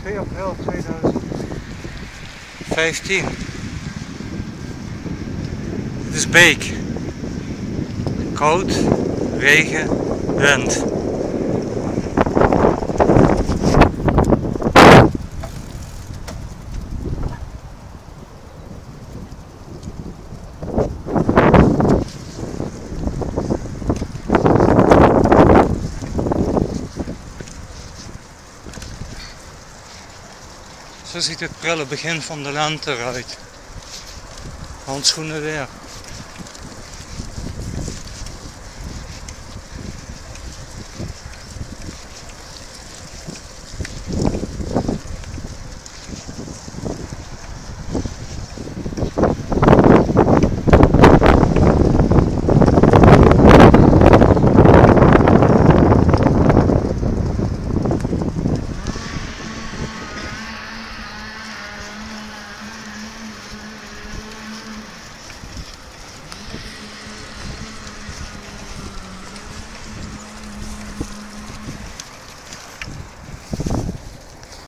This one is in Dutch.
2 april 2015. Het is Beek. Koud, regen, wind. Zo ziet het prille begin van de lente eruit. Handschoenen weer.